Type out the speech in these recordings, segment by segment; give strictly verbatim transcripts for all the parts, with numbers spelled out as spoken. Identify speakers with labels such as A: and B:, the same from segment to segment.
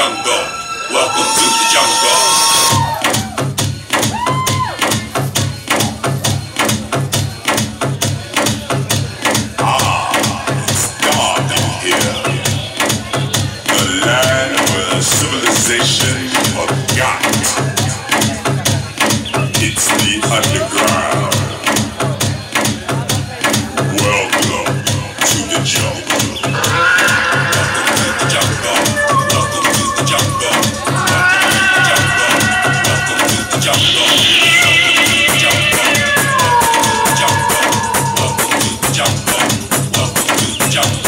A: jungle. Welcome to the jungle. Civilization forgot. It's the underground. Welcome to the jungle. Welcome to the jungle. Welcome to the jungle. Welcome to the jungle. Welcome to the jungle. Welcome to the jungle. Welcome to the jungle. Welcome to the jungle.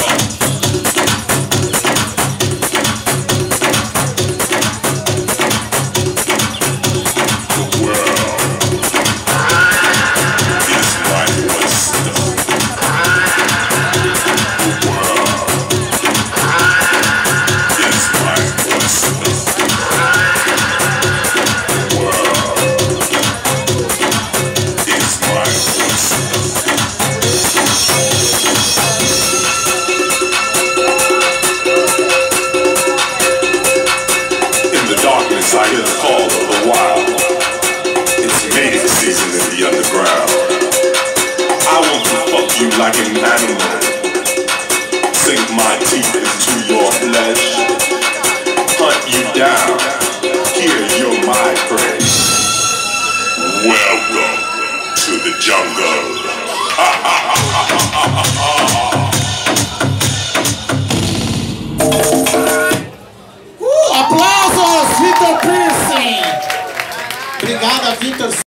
A: I hear the call of the wild. It's mating season in the underground. I want to fuck you like an animal. Sink my teeth into your flesh. Hunt you down. Here you're my prey. Welcome to the jungle.
B: Aplausos, Vitor Piercing! Obrigado, Vitor.